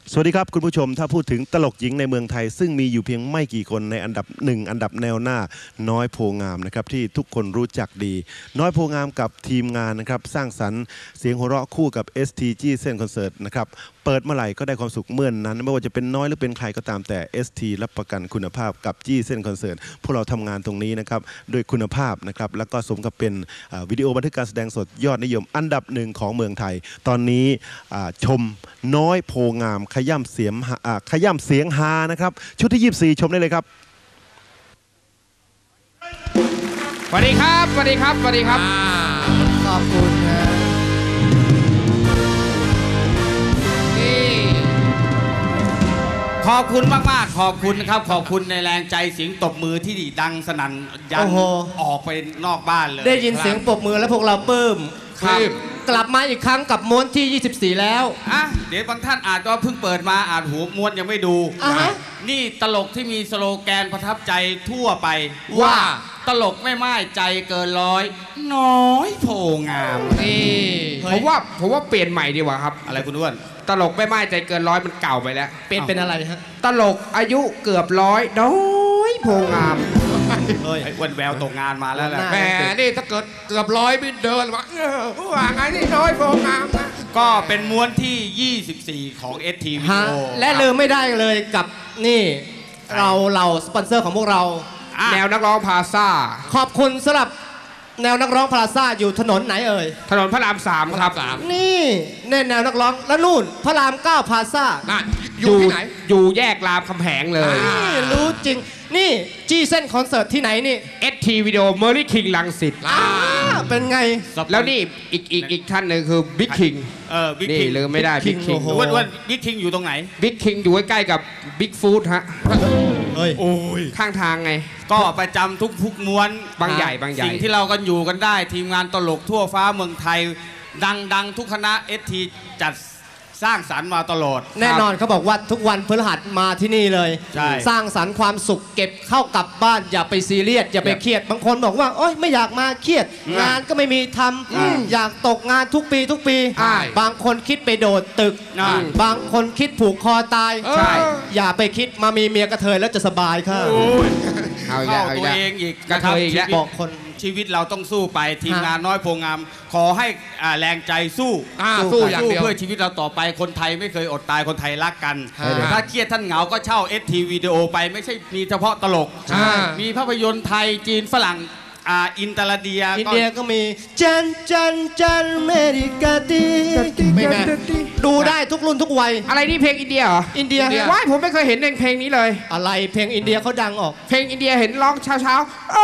สวัสดีครับคุณผู้ชมถ้าพูดถึงตลกหญิงในเมืองไทยซึ่งมีอยู่เพียงไม่กี่คนในอันดับหนึ่งอันดับแนวหน้าน้อยโพงามนะครับที่ทุกคนรู้จักดีน้อยโพงามกับทีมงานนะครับสร้างสรรค์เสียงหัวเราะคู่กับ STG เส้นคอนเสิร์ตนะครับเปิดเมื่อไหร่ก็ได้ความสุขเมื่อนนั้นไม่ว่าจะเป็นน้อยหรือเป็นใครก็ตามแต่ ST รับประกันคุณภาพกับจี้เส้นคอนเสิร์ตพวกเราทำงานตรงนี้นะครับด้วยคุณภาพนะครับแล้วก็สมกับเป็นวิดีโอบันทึกการแสดงสดยอดนิยมอันดับหนึ่งของเมืองไทยตอนนี้ชมน้อยโพงามขย่ำเสียงฮานะครับชุดที่24ชมได้เลยครับสวัสดีครับสวัสดีครับสวัสดีครับขอบคุณนะขอบคุณมากๆขอบคุณนะครับขอบคุณในแรงใจเสียงตบมือที่ดังสนั่นยันออกไปนอกบ้านเลยได้ยินเสียงปรบมือแล้วพวกเราปลื้มกลับมาอีกครั้งกับม้วนที่24แล้วเดี๋ยวบางท่านอาจจะเพิ่งเปิดมาอาจหัวม้วนยังไม่ดูนี่ตลกที่มีสโลแกนประทับใจทั่วไปว่าตลกไม่ไม้ใจเกินร้อยน้อยโพงามนี่ผมว่าเปลี่ยนใหม่ดีกว่าครับอะไรคุณอ้วนตลกไม่ไม้ใจเกินร้อยมันเก่าไปแล้วเป็นอะไรฮะตลกอายุเกือบร้อยน้อยโพงามวันแววตกงานมาแล้วแหละแหมนี่ถ้าเกิดเกือบร้อยไม่เดินว่าไงนี่น้อยโพงามก็เป็นม้วนที่24ของ ST Video และลืมไม่ได้เลยกับนี่เราสปอนเซอร์ของพวกเราแนวนักร้องพลาซ่าขอบคุณสำหรับแนวนักร้องพลาซ่าอยู่ถนนไหนเอ่ยถนนพระราม3ครับนี่แนวนักร้องแล้วนู่นพระราม9พลาซ่าอยู่ที่ไหนอยู่แยกรามคำแหงเลยรู้จริงนี่จี้เส้นคอนเสิร์ตที่ไหนนี่ ST Video Merry King รังสิตเป็นไงแล้วนี่อีกท่านหนึ่งคือ Big King Big King ลืมไม่ได้ Big King ว่า Big King อยู่ตรงไหน Big King อยู่ใกล้ๆกับ Big Food ฮะโอ้ยข้างทางไงก็ประจำทุกม้วนบางใหญ่สิ่งที่เรากันอยู่กันได้ทีมงานตลกทั่วฟ้าเมืองไทยดังทุกคณะ ST จัดสร้างสรรค์มาตลอดแน่นอนเขาบอกว่าทุกวันพฤหัสมาที่นี่เลยสร้างสรรค์ความสุขเก็บเข้ากลับบ้านอย่าไปซีเรียสอย่าไปเครียดบางคนบอกว่าโอ๊ยไม่อยากมาเครียดงานก็ไม่มีทำอยากตกงานทุกปีบางคนคิดไปโดดตึกบางคนคิดผูกคอตายอย่าไปคิดมามีเมียกระเทยแล้วจะสบายค่ะเข้าตัวเองอีกกระเทยอีกบอกคนชีวิตเราต้องสู้ไปทีมงานน้อยโพงามขอให้แรงใจสู้อย่างเดียวเพื่อชีวิตเราต่อไปคนไทยไม่เคยอดตายคนไทยรักกันถ้าเครียดท่านเหงาก็เช่า ST Video ไปไม่ใช่มีเฉพาะตลกมีภาพยนตร์ไทยจีนฝรั่งอินเดียก็มีจันเมริกาตีไม่แม่ดูได้ทุกรุ่นทุกวัยอะไรนี่เพลงอินเดียเหรออินเดียว้ายผมไม่เคยเห็นเพลงนี้เลยอะไรเพลงอินเดียเขาดังออกเพลงอินเดียเห็นร้องเช้า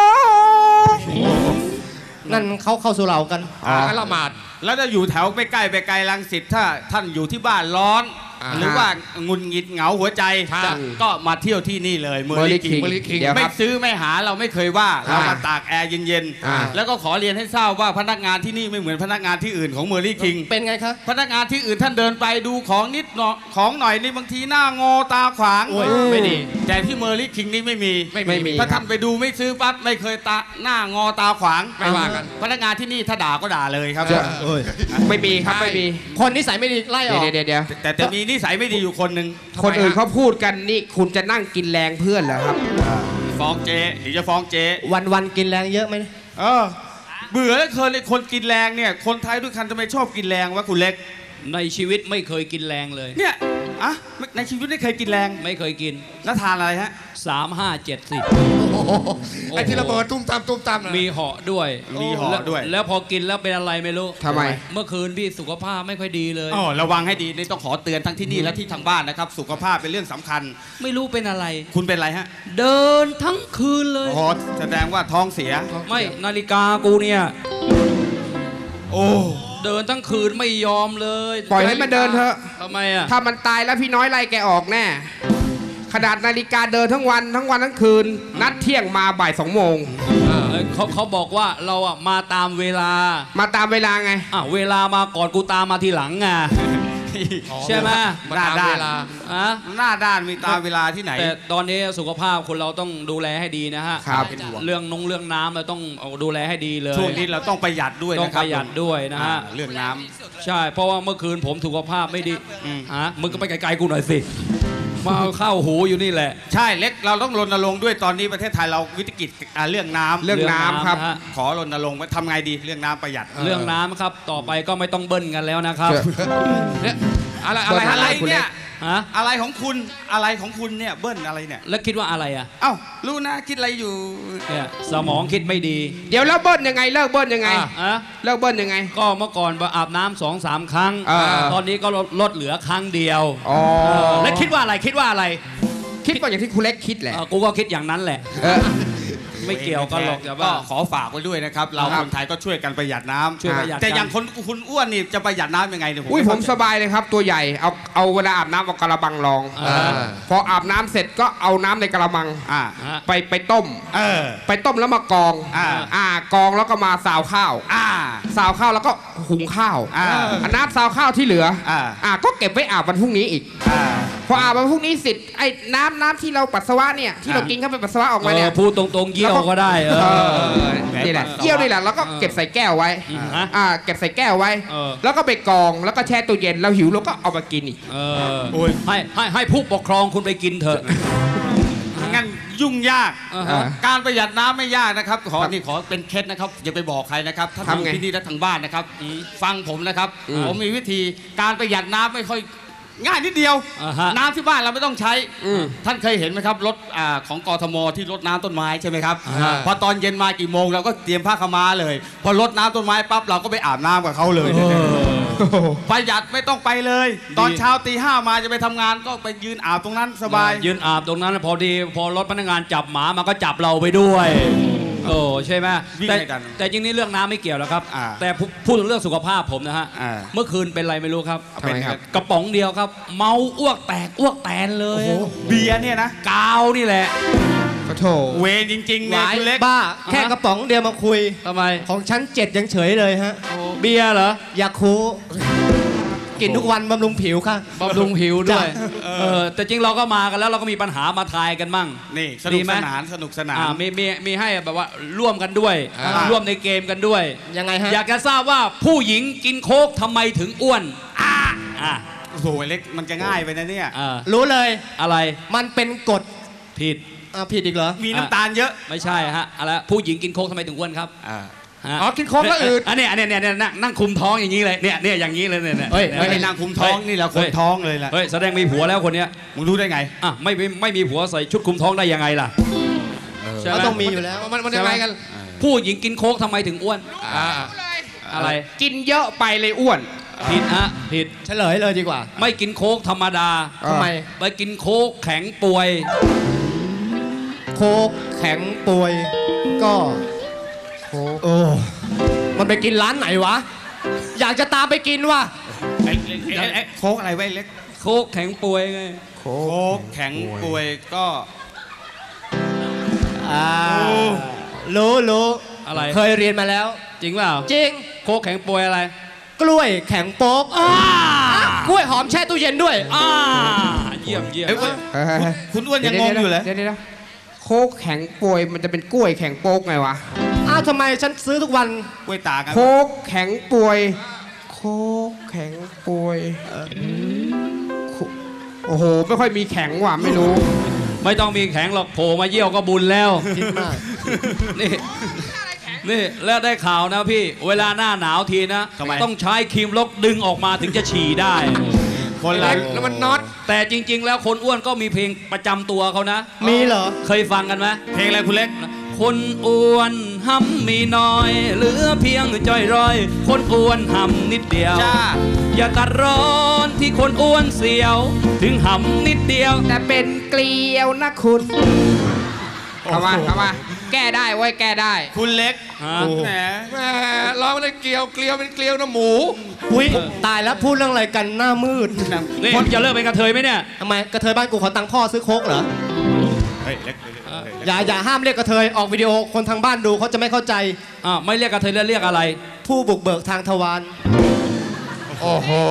นั่นเขาเข้าสู่เรากันละหมาดแล้วจะอยู่แถวไปใกล้รังสิตถ้าท่านอยู่ที่บ้านร้อนหรือว่างุนงิดเหงาหัวใจก็มาเที่ยวที่นี่เลยเมอร์ลี่คิงไม่ซื้อไม่หาเราไม่เคยว่าเรามาตากแอร์เย็นๆแล้วก็ขอเรียนให้ทราบว่าพนักงานที่นี่ไม่เหมือนพนักงานที่อื่นของเมอร์ลี่คิงเป็นไงครับพนักงานที่อื่นท่านเดินไปดูของนิดของหน่อยนี่บางทีหน้างอตาขวางไม่ดีแต่ที่เมอร์ลี่คิงนี่ไม่มีถ้าท่านไปดูไม่ซื้อปั๊บไม่เคยหน้างอตาขวางไม่ว่ากันพนักงานที่นี่ถ้าด่าก็ด่าเลยครับไม่มีครับไม่มีคนนิสัยไม่ดีไล่ออกเดี๋ยวแต่มีนิสัยไม่ดีอยู่คนหนึ่งคนอื่นเขาพูดกันนี่คุณจะนั่งกินแรงเพื่อนเหรอครับฟ้องเจ๊หรือจะฟ้องเจ๊วันกินแรงเยอะไหมเบื่อแล้วคนกินแรงเนี่ยคนไทยด้วยกันทำไมชอบกินแรงวะคุณเล็กในชีวิตไม่เคยกินแรงเลยเนี่ยในชีวิตไม่เคยกินแรงไม่เคยกินแล้วทานอะไรฮะ 3 5 7 10 ไอ้ที่ระเบิดตุ้มตามมีเหาะด้วยแล้วพอกินแล้วเป็นอะไรไม่รู้ทำไมเมื่อคืนพี่สุขภาพไม่ค่อยดีเลยระวังให้ดีนี่ต้องขอเตือนทั้งที่นี่และที่ทางบ้านนะครับสุขภาพเป็นเรื่องสำคัญไม่รู้เป็นอะไรคุณเป็นอะไรฮะเดินทั้งคืนเลยแสดงว่าท้องเสียไม่นาฬิกากูเนี่ยเดินทั้งคืนไม่ยอมเลยปล่อยให้มันเดินเถอะทำไมอ่ะถ้ามันตายแล้วพี่น้อยไล่แกออกแน่ขนาดนาฬิกาเดินทั้งวันทั้งคืนนัดเที่ยงมาบ่าย2 โมงเขาบอกว่าเราอ่ะมาตามเวลาไงเวลามาก่อนกูตามมาทีหลังไงใช่ไหมหน้าด้านอะหน้าด้านมีตาเวลาที่ไหนแต่ตอนนี้สุขภาพคนเราต้องดูแลให้ดีนะฮะครับเรื่องน้ำเราต้องเอาดูแลให้ดีเลยช่วงนี้เราต้องประหยัดด้วยต้องนะคปรับระหยัดด้วยนะฮะเรื่องน้ำใช่เพราะว่าเมื่อคืนผมสุขภาพไม่ดีฮะมึงก็ไปไกลๆกูหน่อยสิมาเข้าหูอยู่นี่แหละใช่เล็กเราต้องรณรงค์ด้วยตอนนี้ประเทศไทยเราวิกฤตเรื่องน้ำเรื่องน้ำครับขอรณรงค์ว่าทำไงดีเรื่องน้ำประหยัดเรื่องน้ำครับต่อไปก็ไม่ต้องเบิ้ลกันแล้วนะครับเนี่ยอะไรเนี่ยฮะอะไรของคุณเนี่ยเบิ้ลอะไรเนี่ยแล้วคิดว่าอะไรอ่ะเอ้ารู้นะคิดอะไรอยู่เนี่ยสมองคิดไม่ดีเดี๋ยวแล้วเบิ้ลยังไงเลิกเบิ้ลยังไงอะเลิกเบิ้ลยังไงก็เมื่อก่อนอาบน้ำ2-3 ครั้ง ตอนนี้ก็ลดเหลือครั้งเดียวอ๋อแล้วคิดว่าอะไรคิดว่าอะไรคิดว่าอย่างที่ครูเล็กคิดแหละกูก็คิดอย่างนั้นแหละ ไม่เกี่ยวกันหรอกแต่ก็ว่าขอฝากไว้ด้วยนะครับ เราคนไทยก็ช่วยกันประหยัดน้ำช่วยประหยัดแต่กันอย่างคุณอ้วนนี่จะประหยัดน้ำยังไงเนี่ยอุ้ยไเข้ผมสบายเลยครับ ตัวใหญ่เอาเวลาอาบน้ำเอากระบังรอง พออาบน้ำเสร็จก็เอาน้ำในกระมังฮะไปต้ม ไปต้มแล้วมากอง กองแล้วก็มาซาวข้าวซาวข้าวแล้วก็หุงข้าวน้ำซาวข้าวที่เหลือก็เก็บไว้อาบวันพรุ่งนี้อีก พออาบวันพรุ่งนี้เสร็จไอ้น้ำที่เราปัสสาวะเนี่ยที่เรากินเข้าไปปัสสาวะออกมาเนี่ยพูดตรงๆเยี่ยวก็ได้นี่แหละเยี่ยวนี่แหละแล้วก็เก็บใส่แก้วไว้ เก็บใส่แก้วไว้ แล้วก็ไปกองแล้วก็แช่ตู้เย็นเราหิวเราก็เอามากินอีกให้ผู้ปกครองคุณไปกินเถอะงั้นยุ่งยากฮะการประหยัดน้ำไม่ยากนะครับขอเป็นเคล็ดนะครับอย่าไปบอกใครนะครับถ้าทำไงทำที่นี่และทางบ้านนะครับฟังผมนะครับผมมีวิธีการประหยัดน้ำไม่ค่อยง่ายนิดเดียว น้ำที่บ้านเราไม่ต้องใช้ท่านเคยเห็นไหมครับรถของกทมที่รดน้ำต้นไม้ใช่ไหมครับพอตอนเย็นมากี่โมงเราก็เตรียมผ้าขาวม้าเลยพอรดน้ำต้นไม้ปั๊บเราก็ไปอาบน้ำกับเขาเลยประหยัดไม่ต้องไปเลย ตอนเช้าตี 5มาจะไปทำงานก็ไปยืนอาบตรงนั้นสบายยืนอาบตรงนั้นพอดีพอรถพนักงานจับหมามันก็จับเราไปด้วยโอ้ใช่ไหมวิ่งแต่ให้กันแต่จริงนี่เรื่องน้ำไม่เกี่ยวแล้วครับ แต่พูดถึงเรื่องสุขภาพผมนะฮะ เมื่อคืนเป็นไรไม่รู้ครับทำไมครับกระป๋องเดียวครับ เมาอ้วกแตกอ้วกแตนเลยเบียร์เนี่ยนะกาวนี่แหละขอโทษเวรจริงๆเนี่ยคุณเล็กบ้าแค่กระป๋องเดียวมาคุยทำไมของชั้น7ยังเฉยเลยฮะเบียร์เหรอยาคูกินทุกวันบำรุงผิวค่ะบำรุงผิวด้วยจ้ะแต่จริงเราก็มากันแล้วเราก็มีปัญหามาทายกันมั่งนี่สดีนุกไหมสนานสนุกสนานมีให้แบบว่าร่วมกันด้วย ร่วมในเกมกันด้วยยังไงฮะอยากจะทราบว่าผู้หญิงกินโค้กทำไมถึงอ้วนอ่ะโอ้โหเล็กมันจะง่ายไปนะเนี่ยรู้เลยอะไรมันเป็นกฎผิดผิดอีกเหรอมีน้ำตาลเยอะไม่ใช่ฮะอะไรผู้หญิงกินโค้กทำไมถึงอ้วนครับฮะอ๋อกินโค้กแล้วอืดอันนี้นั่งคุมท้องอย่างนี้เลยเนี่ยอย่างนี้เลยเนี่ยเฮ้ยไม่ได้นางคุมท้องนี่แหละคนท้องเลยแหละเฮ้ยแสดงมีผัวแล้วคนเนี้ยมึงรู้ได้ไงอ่ะไม่มีผัวใส่ชุดคุมท้องได้ยังไงล่ะใช่ไหก็มต้องมีอยู่แล้วมันยังไงกันผู้หญิงกินโค้กทำไมถึงอ้วนอะไรกินเยอะไปเลยอ้วนผิดฮะผิดเฉลยเลยดีกว่าไม่กินโค้กธรรมดาทำไมไปกินโค้กแข็งป่วยโคกแข็งป่วย ก็โอ้มันไปกินร้านไหนวะ อยากจะตามไปกินวะโค้กอะไรไว้เล็กโค้กแข็งป่วยไงโค้กแข็งป่วยก็รู้อะไรเคยเรียนมาแล้วจริงเปล่าจริงโค้กแข็งป่วยอะไรกล้วยแข็งโป๊กกล้วยหอมแช่ตู้เย็นด้วยเยี่ยมเอ้ยคุณอ้วนยังงงอยู่เลยเดี๋ยวโค้กแข็งป่วยมันจะเป็นกล้วยแข็งโป๊กไงวะทำไมฉันซื้อทุกวันกล้วยตากันโค้กแข็งป่วยโค้กแข็งป่วยโอ้โหไม่ค่อยมีแข็งว่ะไม่รู้ไม่ต้องมีแข็งหรอกโผล่มาเยี่ยวก็บุญแล้วคิดมากนี่แล้วได้ข่าวนะพี่ เวลาหน้าหนาวทีนะ ต้องใช้ครีมลกดึงออกมาถึงจะฉี่ได้คนละแล้วมันน็อตแต่จริง ๆ แล้วคนอ้วนก็มีเพลงประจำตัวเขานะมีเหรอเคยฟังกันไหมเพลงอะไรคุณเล็กคนอ้วนห้ำมีน้อยเหลือเพียงจ้อยร้อย คนอ้วนห้ำนิดเดียวจ้าอย่าตัดร้อนที่คนอ้วนเสียว ถึงห้ำนิดเดียวแต่เป็นเกลียวนะคุณทำมาแก้ได้เว้ยแก้ได้คุณเล็ก แหมแหมร้องเลยเกลียวเป็นเกลียวนะหมูอุ้ยตายแล้วพูดเรื่องอะไรกันหน้ามืดนี่จะเลิกเป็นกระเทยไหมเนี่ยทำไมกระเทยบ้านกูขอตังค์พ่อซื้อโค้กเหรอเฮ้ยเล็กอย่าห้ามเรียกกระเทยออกวิดีโอคนทางบ้านดูเขาจะไม่เข้าใจไม่เรียกกระเทยแล้วเรียกอะไรผู้บุกเบิกทางทวารโอ้โห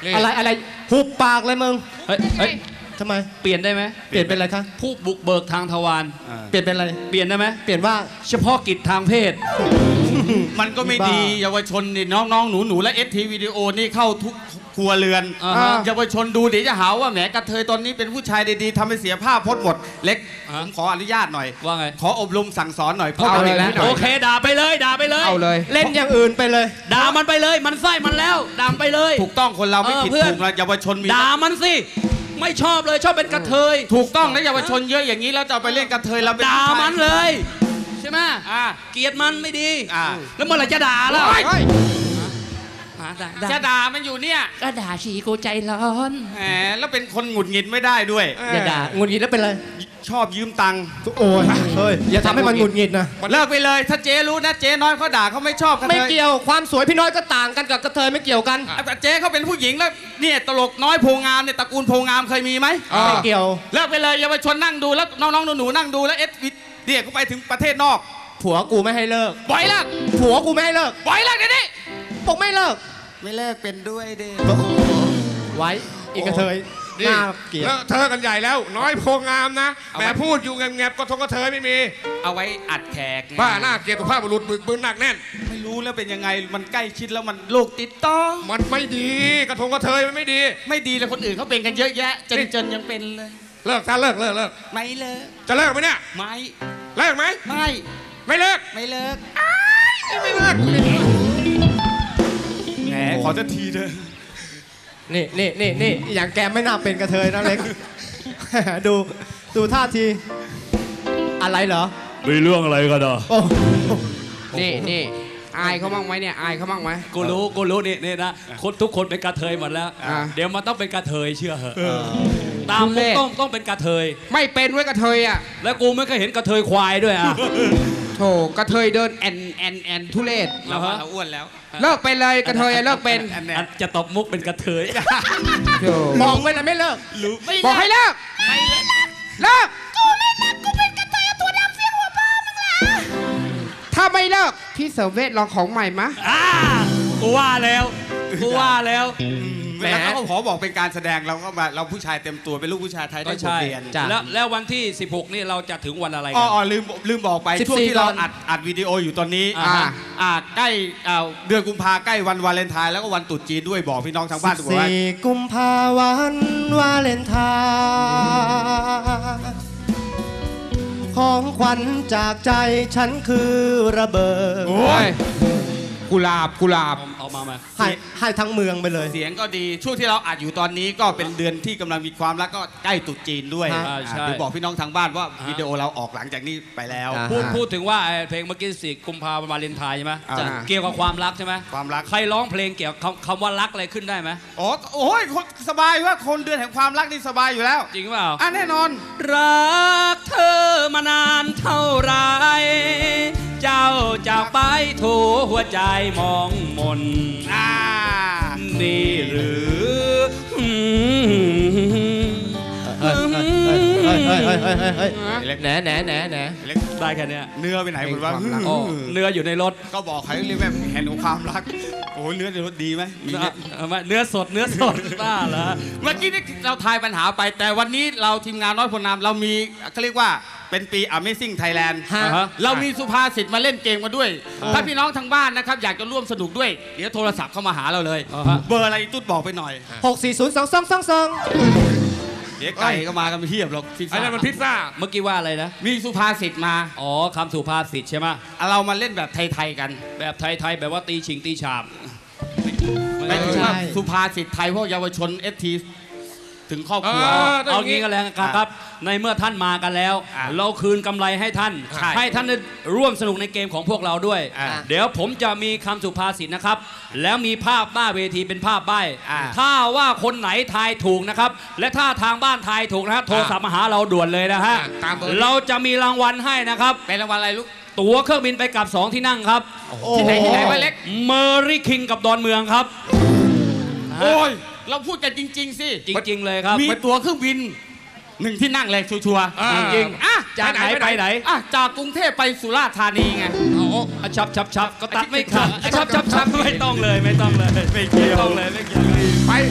อะไรหุบปากเลยมึงเฮ้ยทำไมเปลี่ยนได้ไหมเปลี่ยนเป็นอะไรคะผู้บุกเบิกทางทวารเปลี่ยนเป็นอะไรเปลี่ยนได้ไหมเปลี่ยนว่าเฉพาะกิจทางเพศมันก็ไม่ดีเยาวชนนี่น้องๆหนูๆและSTวิดีโอนี่เข้าทุกครัวเรือนอ่าฮะเยาวชนดูเดี๋ยวจะหาว่าแหมกระเทยตอนนี้เป็นผู้ชายดีๆทำให้เสียภาพพจน์หมดเล็กผมขออนุญาตหน่อยว่าไงขออบรมสั่งสอนหน่อยพวกเอาเราเลยเด็กนะๆหน่โออยเคด่าไปเลยด่าไปเลยเอาเลยเล่นอย่างอื่นไปเลยด่ามันไปเลยมันไส้มันแล้วด่ามันไปเลยถูกต้องคนเราไม่ผิดเพื่อนถูกนะเยาวชนมีด่ามันสิไม่ชอบเลยชอบเป็นกระเทยถูกต้องนะเยาวชนเยอะอย่างนี้แล้วจะเอาไปเล่นกระเทยเราเป็นด่าผู้ชยมันเลยใช่ไหมอ่าเกลียดมันไม่ดีอ่าแล้วเมื่อไหร่จะด่าล่ะโอ๊ยด่าจะด่ามันอยู่เนี่ยก็ด่าฉีกูใจร้อนแหมแล้วเป็นคนหงุดหงิดไม่ได้ด้วยอย่าด่าหงุดหงิดแล้วเป็นไรชอบยืมตังค์โอ้ยเฮ้ยอย่าทำให้มันหงุดหงิดนะเลิกไปเลย ถ้าเจ๊รู้นะเจ๊น้อยเขาด่าเขาไม่ชอบกระเทยไม่เกี่ยวความสวยพี่น้อยก็ต่างกันกับกระเทยไม่เกี่ยวกันแต่เจ๊เขาเป็นผู้หญิงแล้วเนี่ยตลกน้อยโพงามเนี่ยตระกูลโพงามเคยมีไหมไม่เกี่ยวเลิกไปเลยเยาวชนนั่งดูแล้วน้องๆหนูๆนั่งดูแล้วเดี๋ยวกูไปถึงประเทศนอกผัวกูไม่ให้เลิกปล่อยเลิกผัวกูไม่ให้เลิกปล่อยเลิกเดี๋ยวนี้บอกไม่เลิกไม่เลิกเป็นด้วยเด้ไว้อีกกระเทยนี่น่าเกลียดเลอะเธอะกันใหญ่แล้ว น้อยโพงามนะแหมพูดอยู่แงบๆก็ทงกระเทยไม่มีเอาไว้อัดแขกบ้าหน้าเกลียรติภาพบุรุษบึกบึนหนักแน่นไม่รู้แล้วเป็นยังไงมันใกล้ชิดแล้วมันโรคติดต่อมันไม่ดีกระทงกระเทยมันไม่ดีไม่ดีเลยคนอื่นเขาเป็นกันเยอะแยะจนยังเป็นเลยเลิกซะเลิกไม่เลิกจะเลิกไหมเนี่ยไม่เลิกไหมไม่ไม่เลิกไม่เลิกไม่เลิกแหมขอจะทีเถอะนี่อย่างแกไม่น่าเป็นกระเทยนะเล็ก ดูท่าที อะไรเหรอมีเรื่องอะไรกันอ่ะโอ้นี่อายเขาบ้างไหมเนี่ยอายเขาบ้างไหมกูรู้นี่นะคนทุกคนเป็นกระเทยหมดแล้ว เดี๋ยวมันต้องเป็นกระเทยเชื่อเหอะตามมุกต้องเป็นกระเทยไม่เป็นไว้ยกระเทยอ่ะแล้วกูไม่เคยเห็นกระเทยควายด้วยอ่ะโถกระเทยเดินแอนทุเรศเราอ้วนแล้วเลิกไปเลยกระเทยเลิกเป็นอันจะตบมุกเป็นกระเทยโถบอกไว้เลยไม่เลิกบอกให้เลิกเลิกถ้าไม่เลิกพี่เสเวทลองของใหม่มะกูว่าแล้วแหมเขาขอบอกเป็นการแสดงเราก็มาเราผู้ชายเต็มตัวเป็นลูกผู้ชายไทยก็ได้บทใช่เรียนแล้ววันที่ 16 นี่เราจะถึงวันอะไรอ๋กัอลืมบอกไป 14 ช่วงที่เราวันอัดวิดีโออยู่ตอนนี้ ใกล้เดือนกุมภาใกล้วันวาเลนไทน์แล้วก็วันตรุษจีนด้วยบอกพี่น้องทางบ้านทุกคนว่า 14 กุมภาวันวาเลนไทน์ของขวัญจากใจฉันคือระเบิดโอ้ยกุหลาบเอามาให้ทั้งเมืองไปเลยเสียงก็ดีช่วงที่เราอัดอยู่ตอนนี้ก็เป็นเดือนที่กำลังมีความรักก็ใกล้ตรุษจีนด้วยใช่หรือบอกพี่น้องทางบ้านว่าวิดีโอเราออกหลังจากนี้ไปแล้วพูดถึงว่าไอ้เพลงเมื่อกี้4 กุมภาพันธ์วาเลนไทน์ใช่ไหมจ้ะเกี่ยวกับความรักใช่ไหมความรักใครร้องเพลงเกี่ยวกับคำว่ารักอะไรขึ้นได้ไหมอ๋อโอ้ยคนสบายว่าคนเดือนแห่งความรักนี่สบายอยู่แล้วจริงเปล่าแน่นอนรักเธอมานานเท่าไร เจ้าจากไปโถหัวใจมองมน นี่หรือแหนได้ได้แค่เนี้ยเนื้อไปไหนคุณว่าอ๋อเนื้ออยู่ในรถก็บอกใครเรียกแบบแห่งความรักโอ้เนื้อในรถดีไหมมีเนี่ยเนื้อสดบ้าเหรอเมื่อกี้นี่เราทายปัญหาไปแต่วันนี้เราทีมงานน้อยพลนามเรามีเขาเรียกว่าเป็นปี Amazing Thailand เรามีสุภาษิตมาเล่นเกมมาด้วย ถ้าพี่น้องทางบ้านนะครับอยากจะร่วมสนุกด้วย เดี๋ยวโทรศัพท์เข้ามาหาเราเลย เบอร์อะไรตุ๊ดบอกไปหน่อย 6402222 เดี๋ยวไก่ก็มากันเพียบหรอกพิซไอ้ซ่านั่นมันพิซซ่าเมื่อกี้ว่าอะไรนะมีสุภาษิตมาอ๋อคำสุภาษิตใช่ไหมเรามาเล่นแบบไทยๆกันแบบไทยๆแบบว่าตีฉิงตีฉาบไม่ถึงว่าสุภาษิตไทยพวกเยาวชนST ถึงครอบครัวเอางี้กันแล้วครับ ในเมื่อท่านมากันแล้ว เราคืนกำไรให้ท่านใช่ให้ท่านได้ร่วมสนุกในเกมของพวกเราด้วยอ่าเดี๋ยวผมจะมีคำสุภาษิตนะครับ แล้วมีภาพหน้าเวทีเป็นภาพใบ้อ่าถ้าว่าคนไหนทายถูกนะครับ และถ้าทางบ้านทายถูกนะครับโทรศัพท์มาหาเราด่วนเลยนะฮะตามเบอร์เราจะมีรางวัลให้นะครับเป็นรางวัลอะไรลูกตั๋วเครื่องบินไปกลับ 2 ที่นั่งครับที่ไหนวะเล็กเมอรี่คิงกับดอนเมืองครับโอ้ยเราพูดกันจริง ๆ สิจริง ๆ เลยครับมีตั๋วเครื่องบิน1 ที่นั่งเลยชัวร์จริงๆอ่ะๆจากไหนไปไหนอ่ะจากกรุงเทพไปสุราษฎร์ธานีไงชับก็ตัดไม่ขาดชับไม่ต้องเลยไม่ต้องเลยไม่เกี่ยวไม่ต้องเลยไม่เกี่ยวเลยไป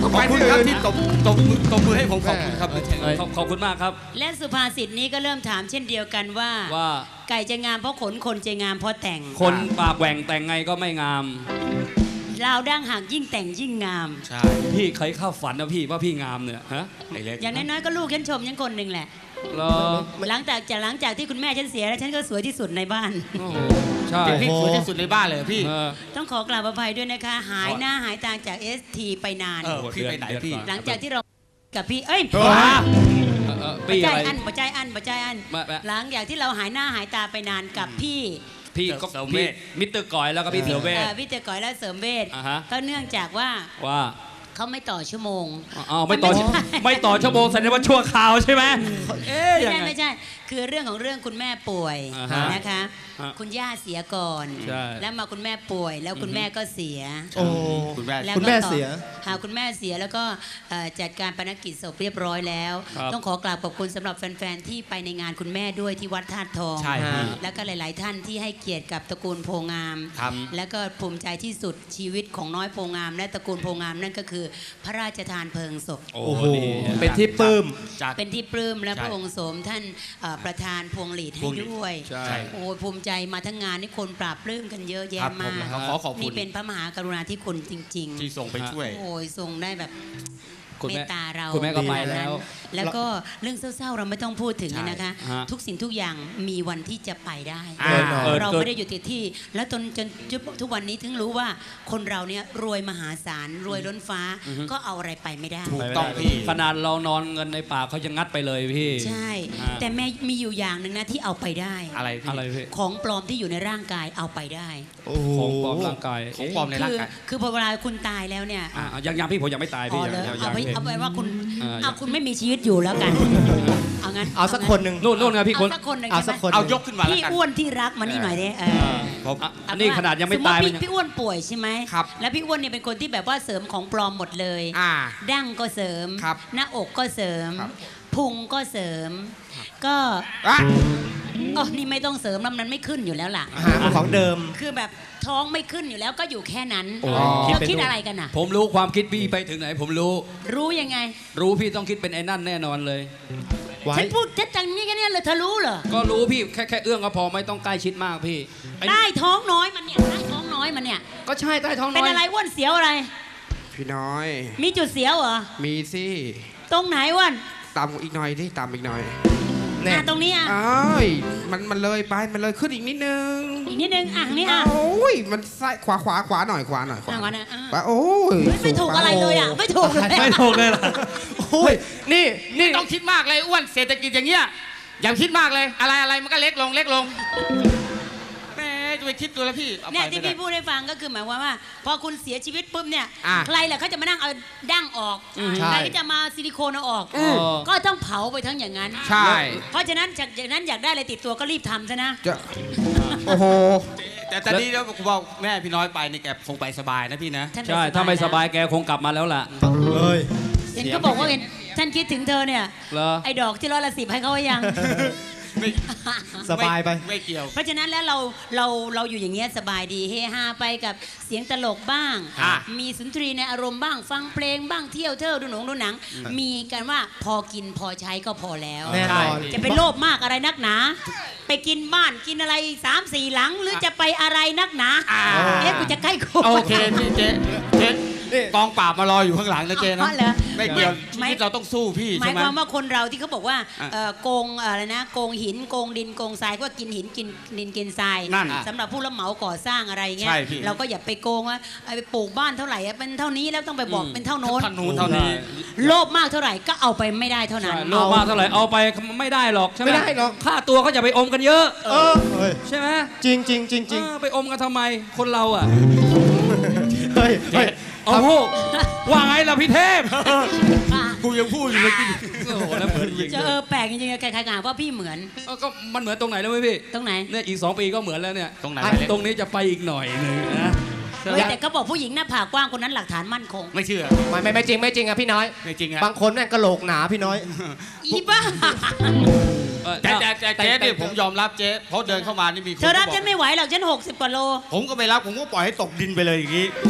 ขอบคุณครับที่ตบมือให้ผมขอบคุณครับขอบคุณมากครับและสุภาษิตนี้ก็เริ่มถามเช่นเดียวกันว่าไก่จะงามเพราะขนคนจะงามเพราะแต่งคนปากแหว่งแต่งไงก็ไม่งามราวดั้งหากยิ่งแต่งยิ่งงามใช่พี่เคยเข้าฝันนะพี่ว่าพี่งามเนี่ยฮะอย่างน้อยๆก็ลูกฉันชมฉันคนหนึ่งแหละหลังจากที่คุณแม่ฉันเสียแล้วฉันก็สวยที่สุดในบ้านใช่พี่สวยที่สุดในบ้านเลยพี่ต้องขอกราบอภัยด้วยนะคะหายหน้าหายตาจาก ST ไปนานพี่ไปไหนพี่หลังจากที่เรากับพี่ปัจจัยอันหลังจากที่เราหายหน้าหายตาไปนานกับพี่ก็มิสเตอร์ก่อยแล้วก็พี่เสือเวทพี่เสือก่อยแล้วเสริมเวทก็เนื่องจากว่าเขาไม่ต่อชั่วโมงไม่ต่อชั่วโมงแสดงว่าชั่วคราวใช่ไหมไม่ใช่คือเรื่องของเรื่องคุณแม่ป่วยนะคะคุณย่าเสียก่อนแล้วมาคุณแม่ป่วยแล้วคุณแม่ก็เสียคุณแม่เสียคุณแม่เสียแล้วก็จัดการปนกิจศพเรียบร้อยแล้วต้องขอกราบขอบคุณสำหรับแฟนๆที่ไปในงานคุณแม่ด้วยที่วัดธาตุทองแล้วก็หลายๆท่านที่ให้เกียรติกับตระกูลโพงามแล้วก็ภูมิใจที่สุดชีวิตของน้อยโพงามและตระกูลโพงามนั่นก็คือพระราชทานเพลิงศพเป็นที่ปลื้มและพระองค์สมท่านประธานพวงหลีดให้ด้วยโอ้ภูมิใจมาทั้งงานนี่คนปราบปลื้มกันเยอะแยะมากนี่เป็นพระมหากรุณาธิคุณจริงๆที่ส่งไปช่วยโอ้ยส่งได้แบบเมตตาเราคุณแม่ก็ไปแล้วก็เรื่องเศร้าๆเราไม่ต้องพูดถึงนะคะทุกสิ่งทุกอย่างมีวันที่จะไปได้เราไม่ได้อยู่ที่แล้วจนทุกวันนี้ถึงรู้ว่าคนเราเนี่ยรวยมหาศาลรวยล้นฟ้าก็เอาอะไรไปไม่ได้ถูกต้องพี่ขนาดเรานอนเงินในปากเขายังงัดไปเลยพี่ใช่แต่แม่มีอยู่อย่างหนึ่งนะที่เอาไปได้อะไรพี่ของปลอมที่อยู่ในร่างกายเอาไปได้ของปลอมร่างกายของปลอมในร่างกายคือพอเวลาคุณตายแล้วเนี่ยยังพี่ผมยังไม่ตายพี่เอาไปว่าคุณไม่มีชีวิตอยู่แล้วกันเอางั้นเอาสักคนหนึ่งนู่นไงพี่คนเอาสักคนเอายกขึ้นมาพี่อ้วนที่รักมานี่หน่อยดิอันนี้ขนาดยังไม่ตายพี่อ้วนป่วยใช่ไหมครับแล้วพี่อ้วนเนี่ยเป็นคนที่แบบว่าเสริมของปลอมหมดเลยดั้งก็เสริมหน้าอกก็เสริมพุงก็เสริมก็นี่ไม่ต้องเสริมแล้วมันไม่ขึ้นอยู่แล้วล่ะของเดิมคือแบบท้องไม่ขึ้นอยู่แล้วก็อยู่แค่นั้นเราคิดอะไรกันน่ะผมรู้ความคิดพี่ไปถึงไหนผมรู้ยังไงรู้พี่ต้องคิดเป็นไอ้นั่นแน่นอนเลยฉันพูดจังนี่แค่นี้เลยเธอรู้เหรอก็รู้พี่แค่เอื้องก็พอไม่ต้องใกล้ชิดมากพี่ใต้ท้องน้อยมันเนี่ยใต้ท้องน้อยมันเนี่ยก็ใช่ใต้ท้องน้อยเป็นอะไรอ้วนเสียวอะไรพี่น้อยมีจุดเสียวเหรอมีสิตรงไหนอ้วนต่ำอีกหน่อยที่ต่ำอีกหน่อยตรงนี้มันเลยไปมันเลยขึ้นอีกนิดนึงนี่โอ้ยมันซ้ายขวาหน่อยโอ้ยไม่ถูกอะไรเลยไม่ถูกเลยล่ะโอ้ยนี่ต้องคิดมากเลยอ้วนเศรษฐกิจอย่างเงี้ยอย่าคิดมากเลยอะไรมันก็เล็กลงแม่จะไปคิดตัวแล้วพี่เนี่ยที่พี่พูดให้ฟังก็คือหมายความว่าพอคุณเสียชีวิตปุ๊บเนี่ยใครแหละเขาจะมานั่งเอาดั้งออกใครที่จะมาซิลิโคนเอาออกก็ต้องเผาไปทั้งอย่างนั้นใช่เพราะฉะนั้นจากนั้นอยากได้อะไรติดตัวก็รีบทำซะนะโอ้โหแต่ดีแล้วผมบอกแม่พี่น้อยไปนี่แกคงไปสบายนะพี่นะใช่ถ้าไม่สบายแกคงกลับมาแล้วล่ะเห็นก็บอกว่าฉันคิดถึงเธอเนี่ยไอ้ดอกที่110ให้เขายังสบายไปไม่เกี่ยวเพราะฉะนั้นแล้วเราอยู่อย่างเงี้ยสบายดีเฮฮาไปกับเสียงตลกบ้างมีสุนทรีในอารมณ์บ้างฟังเพลงบ้างเที่ยวดูหนังมีกันว่าพอกินพอใช้ก็พอแล้วจะไปโลภมากอะไรนักหนาไปกินบ้านกินอะไร3-4 หลังหรือจะไปอะไรนักหนากูจะใกล้กูโอเคเจ๊กองปราบมารออยู่ข้างหลังนะเจ๊นะไม่เกี่ยวชีวิตเราต้องสู้พี่หมายความว่าคนเราที่เขาบอกว่าโกงอะไรนะโกงหินโกงดินโกงทรายก็กินหินกินดินกินทรายสำหรับผู้รับเหมาก่อสร้างอะไรเงี้ยเราก็อย่าไปโกงว่าไปปลูกบ้านเท่าไหร่เป็นเท่านี้แล้วต้องไปบอกเป็นเท่าโน้นเท่านี้โลภมากเท่าไหร่ก็เอาไปไม่ได้เท่านั้นโลภมากเท่าไหร่เอาไปไม่ได้หรอกใช่ไหมไม่ได้หรอกค่าตัวเขาจะไปอมกันเยอะใช่ไหมจริงไปอมกันทำไมคนเราอ่ะเฮ้ยโอ้โหว่าไงล่ะพี่เทพกูยังพูดอยู่เลยโอ้โหแล้วเหมือนจริงแปลกจริงๆใครๆว่าพี่เหมือนก็มันเหมือนตรงไหนแล้วไหมพี่ตรงไหนเนี่ยอีก2 ปีก็เหมือนแล้วเนี่ยตรงไหนตรงนี้จะไปอีกหน่อยนึงนะแต่ก็บอกผู้หญิงหน้าผากกว้างคนนั้นหลักฐานมั่นคงไม่เชื่อไม่จริงอ่ะพี่น้อยไม่จริงอ่ะบางคนนั่นกระโหลกหนาพี่น้อยอีบ้าแต่เจ๊ดิผมยอมรับเจ๊เพราะเดินเข้ามานี่มีคนเธอรับฉันไม่ไหวหรอกฉัน60 กว่าโลผมก็ไม่รับผมก็ปล่อยให้ตกดินไปเลยอย่างนี้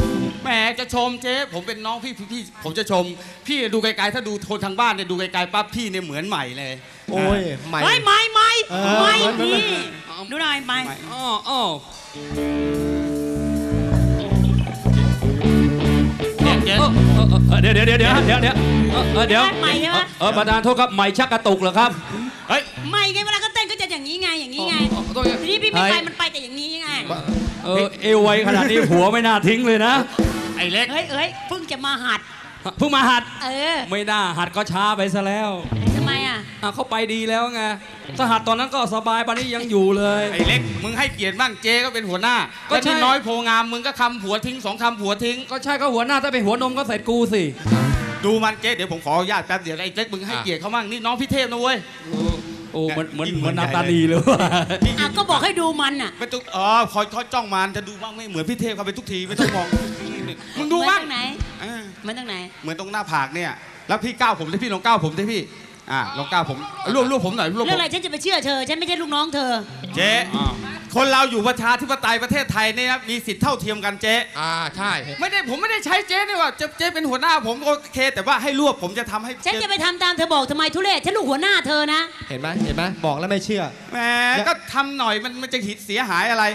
แหมจะชมเจ๊ผมเป็นน้องพี่ผมจะชมพี่ดูไกลๆถ้าดูโทนทางบ้านเนี่ยดูไกลๆปั๊บพี่เนี่ยเหมือนใหม่เลยโอ้ยใหม่เฮ้ยไม่นี่ดูหน่อยไม่อ๋อเดี๋ยวไม่ใช่ไหมประธานโทษครับไม่ชักกระตุกเหรอครับเฮ้ยไม่ไงเวลาเขาเต้นก็จะอย่างนี้ไงทีนี้พี่ไม่ไปมันไปแต่อย่างนี้ไงเอวไวขนาดนี้หัวไม่น่าทิ้งเลยนะไอ้เล็กเฮ้ยเพิ่งจะมาหัดเพิ่งมาหัดไม่น่าหัดก็ช้าไปซะแล้วทำไมอ่ะเขาไปดีแล้วไงถ้าหัดตอนนั้นก็สบายปานนี้ยังอยู่เลยไอ้เล็กมึงให้เกียรติบ้างเจ๊ก็เป็นหัวหน้าก็ใช่ที่น้อยโพงามมึงก็คำผัวทิ้ง2 คำผัวทิ้งก็ใช่ก็หัวหน้าถ้าเป็นหัวนมก็เสร็จกูสิดูมันเจ๊เดี๋ยวผมขออนุญาตแป๊บเดียวไอ้เล็กมึงให้เกียรติเขาบ้างนี่น้องพี่เทพนะเว้ยโอ้เหมือนนาตาลีเลยว่ะก็บอกให้ดูมันอ่ะไม่ต้องคอยจ้องมันจะดูบ้างไม่เหมือนพี่เทพเขาไปทุกทีไม่ต้องมองมึงดูบ้างเหมือนตรงไหนเหมือนตรงไหนเหมือนตรงหน้าผากเนี่ยแล้วพี่ก้าวผมได้พี่ลองก้าวผมได้พี่ลองก้าวผมรวบผมหน่อยรวบเรื่ผองมอะไรฉันจะไปเชื่อเธอฉันไม่ใช่ลูกน้องเธอเจ๊คนเราอยู่ประชาธิปไตยประเทศไทยเนี่ยนะมีสิทธิ์เท่าเทียมกันเจ๊ใช่ผมไม่ได้ใช้เจ๊นี่ว่าเจ๊เป็นหัวหน้าผมโอเคแต่ว่าให้รวบผมจะทำให้ฉันจะไปทำตามเธอบอกทำไมทุเรศฉันลูกหัวหน้าเธอนะเห็นไหมบอกแล้วไม่เชื่อแหมก็ทำหน่อยมันจะเสียหายอะไร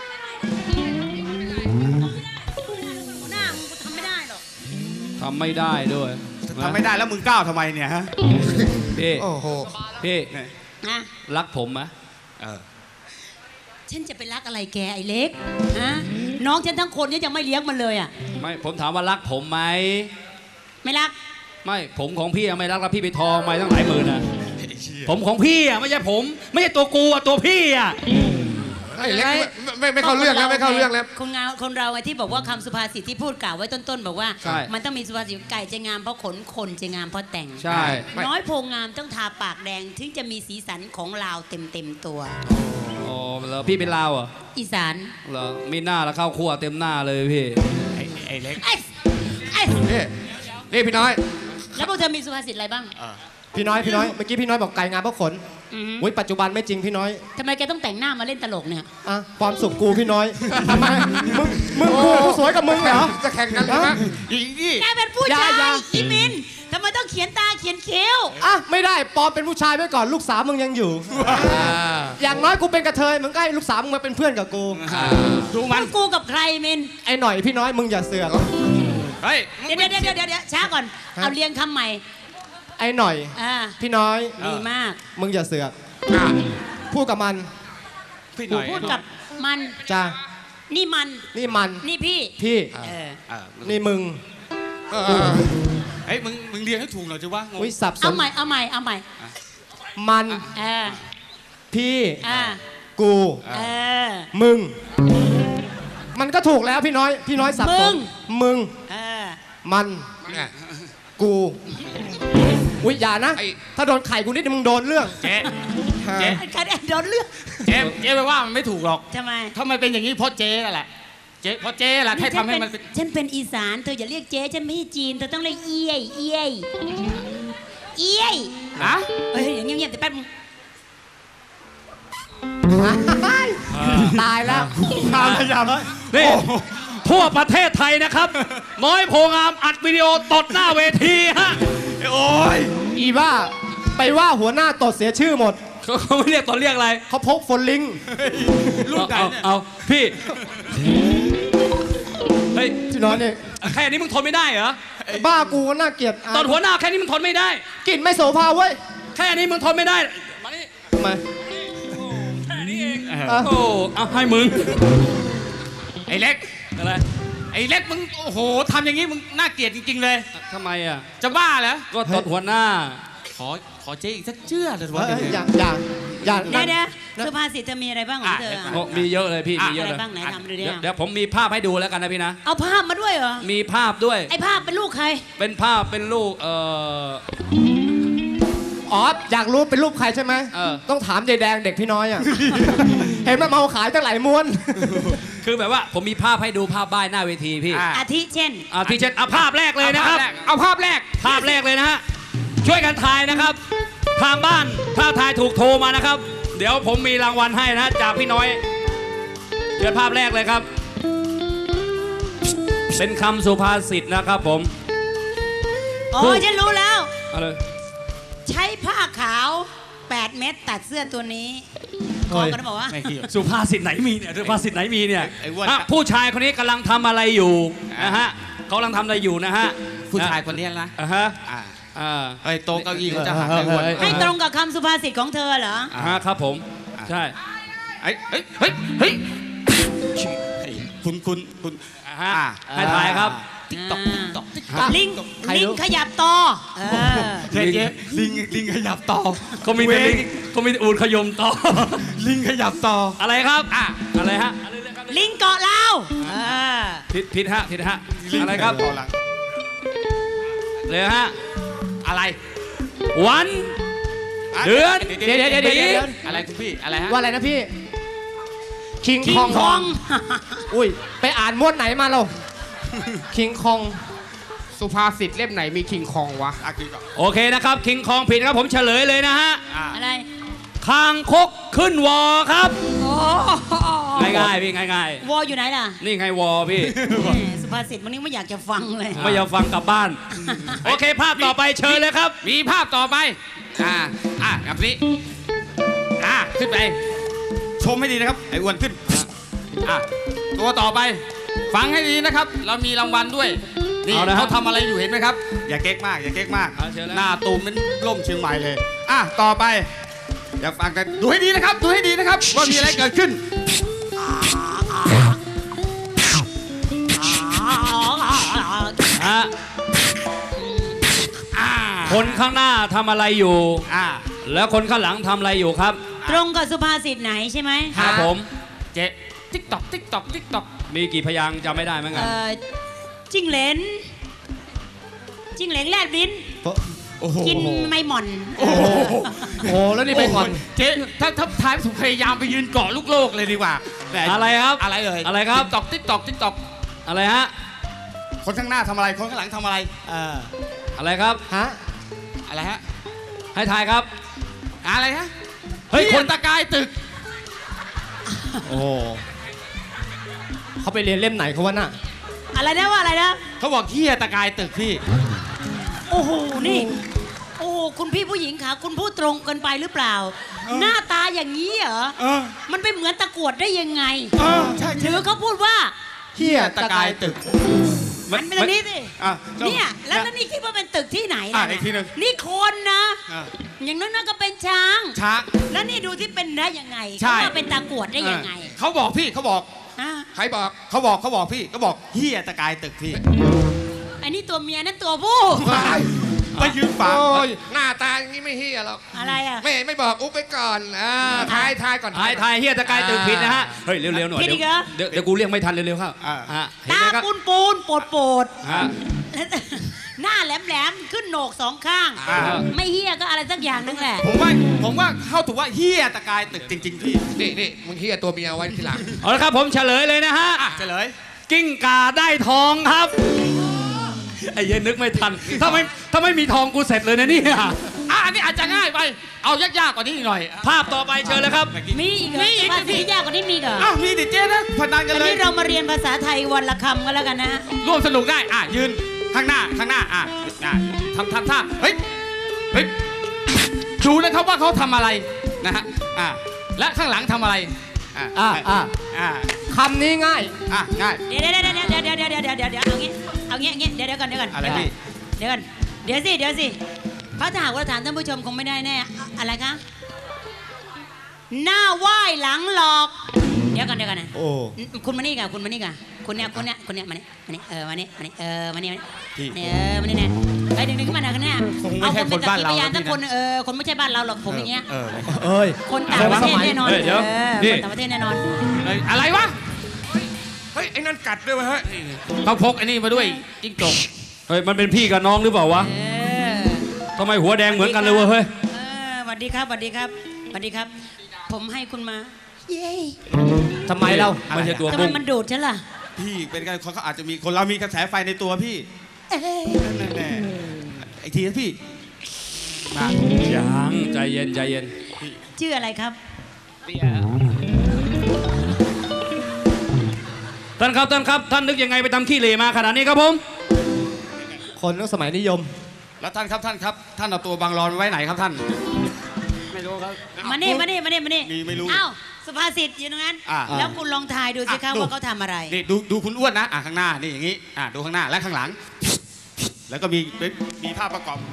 หัวหน้ามึงทำไม่ได้หรอกทำไม่ได้ด้วยทำไม่ได้แล้วมึงก้าวทำไมเนี่ยฮะพี่โอ้โหพี่นะรักผมไหมฉันจะไปรักอะไรแกไอ้เล็กฮะน้องฉันทั้งคนยังไม่เลี้ยงมันเลยอ่ะไม่ผมถามว่ารักผมไหมไม่รักไม่ผมของพี่ไม่รักแล้วพี่ไปทองมาตั้งหลายหมื่นนะผมของพี่ไม่ใช่ผมไม่ใช่ตัวกูตัวพี่ไอ้เล็กไม่เข้าเรื่องแล้วไม่เข้าเรื่องแล้วคนเราไอ้ที่บอกว่าคำสุภาษิตที่พูดกล่าวไว้ต้นๆบอกว่ามันต้องมีสุภาษิตไก่จะงามเพราะขนคนจะงามเพราะแต่งใช่น้อยโพงามต้องทาปากแดงถึงจะมีสีสันของลาวเต็มตัวอ๋อแล้วพี่เป็นลาวเหรออีสานเหรอมีหน้าแล้วเข้าครัวเต็มหน้าเลยพี่ไอ้เล็กนี่พี่น้อยแล้วพวกเธอมีสุภาษิตอะไรบ้างพี่น้อยเมื่อกี้พี่น้อยบอกไก่งามเพราะขนอุ้ยปัจจุบันไม่จริงพี่น้อยทำไมแกต้องแต่งหน้ามาเล่นตลกเนี่ยความสุขกูพี่น้อยทำไมมึงกูสวยกับมึงเหรอจะแข่งกันใช่ไหมแกเป็นผู้ชายอย่าอีมินทำไมต้องเขียนตาเขียนคิ้วไม่ได้ปอมเป็นผู้ชายไว้ก่อนลูกสาวมึงยังอยู่ อย่างน้อยกูเป็นกระเทยมึงก็ให้ลูกสาวมึงมาเป็นเพื่อนกับกูดูมันกูกับใครมินไอ้หน่อยพี่น้อยมึงอย่าเสือกเฮ้ยเดี๋ยวช้าก่อนเอาเรียงคำใหม่ไอ้หน่อยพี่น้อยดีมากมึงอย่าเสือกพูดกับมันพี่หน่อยพูดกับมันจ้านี่มันนี่มันนี่พี่นี่มึงเฮ้ยมึงเรียนให้ถูกหน่อยจิวะอุ้ยสับสนเอาใหม่มัน พี่กูมึงมันก็ถูกแล้วพี่น้อยสับสนมึงมันกูอุ้ยอย่านะถ้าโดนไข่กูนิดนึงมึงโดนเรื่องเจ๊ใครโดนเรื่องเจ๊ไปว่ามันไม่ถูกหรอกทำไมถ้ามันเป็นอย่างนี้เพราะเจ๊นั่นแหละเพราะเจ๊แหละให้ทำให้มันเป็นฉันเป็นอีสานเธออย่าเรียกเจ๊ฉันไม่ใช่จีนเธอต้องเรียกเอี้ยนะเฮ้ยอย่างเงียบๆแต่แป๊บนึงตายแล้วนี่ทั่วประเทศไทยนะครับ น้อยโพงามอัดวิดีโอตดหน้าเวทีฮะโอ้ยอีบ้าไปว่าหัวหน้าตดเสียชื่อหมดเขาไม่เรียกตดเรียกอะไรเขาพกฝนลิงลูกไหนเนี่ยเอาพี่เฮ้ยพี่น้อยเนี่ยแค่นี้มึงทนไม่ได้เหรอบ้ากูก็น่าเกลียดตอนหัวหน้าแค่นี้มึงทนไม่ได้กลิ่นไม่โสภาเว้ยแค่นี้มึงทนไม่ได้มานี่มาแค่นี้เองโอ้เอาให้มึงไอ้เล็กอะไรไอ้เล็กมึงโอ้โหทำอย่างนี้มึงน่าเกลียดจริงๆเลยทำไมอ่ะจะบ้าเหรอก็ตดหัวหน้าขอเจ๊อีกสักเชื่อเลยว่าอย่าเดี๋ยวสุภาษิตเธอมีอะไรบ้างของเธอมีเยอะเลยพี่มีเยอะเลยอะไรบ้างไหนทำดูดิเดี๋ยวผมมีภาพให้ดูแล้วกันนะพี่นะเอาภาพมาด้วยเหรอมีภาพด้วยไอ้ภาพเป็นลูกใครเป็นภาพเป็นลูกอยากรู้เป็นรูปใครใช่ไหมต้องถามยายแดงเด็กพี่น้อยอ่ะ เห็นมันเมาขายตั้งหลายม้วนคือแบบว่าผมมีภาพให้ดูภาพบ้านหน้าเวทีพี่อาทิเช่นพี่เช่นเอาภาพแรกเลยนะครับเอาภาพแรกเลยนะฮะช่วยกันทายนะครับทางบ้านถ้าทายถูกโทรมานะครับเดี๋ยวผมมีรางวัลให้นะจากพี่น้อยเชิญภาพแรกเลยครับเป็นคำสุภาษิตนะครับผมอ๋อฉันรู้แล้วอะไรใช้ผ้าขาว 8 เม็ดตัดเสื้อตัวนี้กองกันบอกว่าสุภาษิตไหนมีเนี่ยสุภาษิตไหนมีเนี่ยผู้ชายคนนี้กำลังทำอะไรอยู่นะฮะเขากำลังทำอะไรอยู่นะฮะผู้ชายคนนี้นะฮะไอ้โต๊ะเก้าอี้เขาจะหักให้ตรงกับคำสุภาษิตของเธอเหรอครับผมใช่เฮ้ยคุณให้ทายครับลิงขยับต่อลิงขยับต่อเขามีแต่ลิงเขามีอูดขยมต่อลิงขยับต่ออะไรครับอะไรฮะลิงเกาะเราผิดฮะอะไรครับเลยฮะอะไรวันเดือนเดี๋ยวอะไรคุณพี่อะไรฮะว่าอะไรนะพี่คิงคองอุ้ยไปอ่านม้วนไหนมาเราคิงคองสุภาษิตเล่มไหนมีคิงคองวะโอเคนะครับคิงคองผิดครับผมเฉลยเลยนะฮะอะไรคางคกขึ้นวอครับง่ายๆพี่ง่ายๆวออยู่ไหนล่ะนี่ไงวอพี่สุภาษิตวันนี้ไม่อยากจะฟังเลยไม่อยากฟังกลับบ้านโอเคภาพต่อไปเชิญเลยครับมีภาพต่อไปแบบนี้ขึ้นไปชมให้ดีนะครับไอ้อ้วนขึ้นตัวต่อไปฟังให้ดีนะครับเรามีรางวัลด้วยนี่เขาทำอะไรอยู่เห็นไหมครับอย่าเก๊กมากหน้าตูมเป็นล่มเชียงใหม่เลยต่อไปอย่าฟังกันดูให้ดีนะครับว่ามีอะไรเกิดขึ้นคนข้างหน้าทำอะไรอยู่แล้วคนข้างหลังทำอะไรอยู่ครับตรงกับสุภาษิตไหนใช่ไหมครับผมเจ๊ติ๊กตอกมีกี่พยางค์จำไม่ได้เหมือนกันจิ้งเหลนแลบลิ้นกินไม่หม่อนโอ้แล้วนี่ไปก่อนเจ๊ถ้าท้ายผมพยายามไปยืนเกาะลูกโลกเลยดีกว่าอะไรครับอะไรครับติ๊กตอกอะไรฮะคนข้างหน้าทำอะไรคนข้างหลังทำอะไรอะไรครับอะไรฮะให้ทายครับอะไรฮะเฮ้ยคนตะกายตึกโอ้เขาไปเรียนเล่มไหนเขาวะน่ะอะไรนะว่าอะไรนะเขาบอกเฮียตะกายตึกพี่โอ้โหนี่โอ้คุณพี่ผู้หญิงคะคุณพูดตรงกันไปหรือเปล่าหน้าตาอย่างนี้เหรอมันไปเหมือนตะกรวดได้ยังไงถือเขาพูดว่าเฮียตะกายตึกมันเป็นนี้สิเนี่ยแล้วนี่คิดว่าเป็นตึกที่ไหนอีกทีนึงนี่คนนะอย่างนั้นก็เป็นช้างแล้วนี่ดูที่เป็นได้ยังไงเขาว่าเป็นตะกรวดได้ยังไงเขาบอกพี่เขาบอกใครบอกเขาบอกพี่ก็บอกเฮียตะกายตึกพี่อันนี้ตัวเมียนั่นตัวผู้ไปยืนฝังหน้าตาอย่างนี้ไม่เฮียหรอกอะไรไม่บอกอุ๊บไปก่อนทายก่อนทายเฮียตะกายตึกผิดนะฮะเฮ้ยเร็วๆหน่อยเดี๋ยวกูเรียกไม่ทันเร็วๆครับตาปูนโปดหน้าแหลมขึ้นโหนก2ข้างไม่เฮียก็อะไรสักอย่างนึงแหละผมว่าเข้าถูกว่าเฮียตะกายตึกจริงๆพี่นี่มึงเฮียตัวเมียไว้ทีหลังเอาละครับผมเฉลยเลยนะฮะเฉลยกิ้งก่าได้ทองครับไอ้เย็นนึกไม่ทันถ้าไม่มีทองกูเสร็จเลยนะเนี่ยอันนี้อาจจะง่ายไปเอายากๆกว่านี้หน่อยภาพต่อไปเชิญเลยครับมีอีกภาษายากกว่านี้มีเหรอมีดิเจ๊นะพนันกันเลยวันนี้เรามาเรียนภาษาไทยวันละคำกันแล้วกันนะร่วมสนุกได้ยืนข้างหน้าทำท่าเฮ้ยดูนะครับว่าเขาทำอะไรนะฮะและข้างหลังทำอะไรคำนี้ง่ายง่ายเดี๋ยวเอางี้เดี๋ยวก่อนอะไรพี่เดี๋ยวสิเพราะถ้าหากว่าถามท่านผู้ชมคงไม่ได้แน่อะไรคะหน้าไหว้หลังหลอกเดี๋ยวก่อนนะคุณมานี่กันคนเนี้ยมานี่มานี่มานี่มานี่เนี่ยไปดึงขึ้นมาหน่อยกันเนี่ยเอาคนเป็นสักขีพยานทั้งคนคนไม่ใช่บ้านเราหรอกผมอย่างเงี้ยคนต่างประเทศแน่นอนคนต่างประเทศแน่นอนอะไรวะเฮ้ยไอ้นั่นกัดด้วยวะเฮ้ยเขาพกไอ้นี่มาด้วยจิ้งจกเฮ้ยมันเป็นพี่กับน้องหรือเปล่าวะทำไมหัวแดงเหมือนกันเลยวะเฮ้ยสวัสดีครับผมให้คุณมาเย้ทำไมเราไม่ใช่ตัวทำไมมันดูดฉันล่ะพี่เป็นกันเขาอาจจะมีคนเรามีกระแสไฟในตัวพี่แน่ไอ้ทีนะพี่ยังใจเย็นชื่ออะไรครับท่านครับท่านครับท่านนึกยังไงไปทำขี้เหร่มาขนาดนี้ครับผมคนต้องสมัยนิยมแล้วท่านครับท่านครับท่านเอาตัวบางรอนไว้ไหนครับท่านไม่รู้ครับมานี่มานี่มานี่มานี่ไม่รู้อ้าวสุภาษิตอยู่ตรงนั้น แล้วคุณลองทายดูสิคะว่าเขาทำอะไรนี่ดูคุณอ้วนนะข้างหน้านี่อย่างนี้ดูข้างหน้าและข้างหลัง แล้วก็มีภาพประกอบ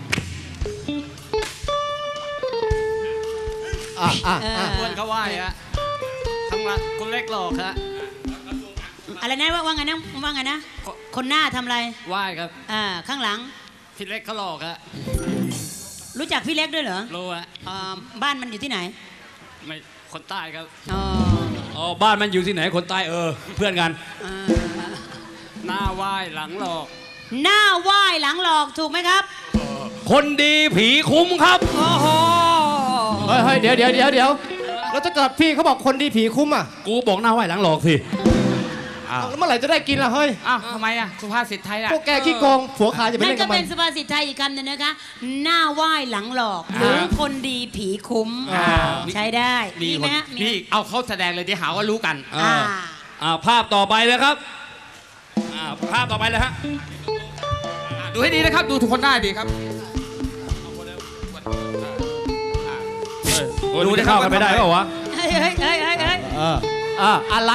อ้วนเขาไหว้ฮะทั้งละคนเล็กหลอกฮะอะไรนะว่าไงนะว่าไงนะ คนหน้าทำอะไรไหว้ครับข้างหลังพี่เล็กเขาหลอกฮะรู้จักพี่เล็กด้วยเหรอรู้ฮะบ้านมันอยู่ที่ไหนไม่คนใต้ครับอ๋ออ๋อบ้านมันอยู่ที่ไหนคนใต้เพื่อนกันหน้าไหว้หลังหลอกหน้าไหว้หลังหลอกถูกไหมครับคนดีผีคุ้มครับโอ้โหเฮ้ยเดี๋ยวแล้วถ้าเกิดพี่เขาบอกคนดีผีคุ้มอ่ะกูบอกหน้าไหว้หลังหลอกสิแล้วเมื่อไหร่จะได้กินล่ะเฮ้ยอ้าวทำไมสุภาษิตไทยล่ะพวกแกขี้โกงผัวขาจะไปนั่เล่นนก็กับมัเป็น นสุภาษิตไทยอีกคำหนึงนะคะ หน้าไหว้หลังหลอกหรือคนดีผีคุ้มใช้ได้มีไหคมนฮะนี่เอาเขาแสดงเลยที่หาว่ารู้กันภาพต่อไปเลยครับภาพต่อไปเลยฮะดูให้ดีนะครับดูทุกคนได้ดีครับดูได้เข้ากันไม่ได้เปล่าวะเฮ้ยเฮ้ยเฮ้ยเฮ้ยเฮ้ยอะไร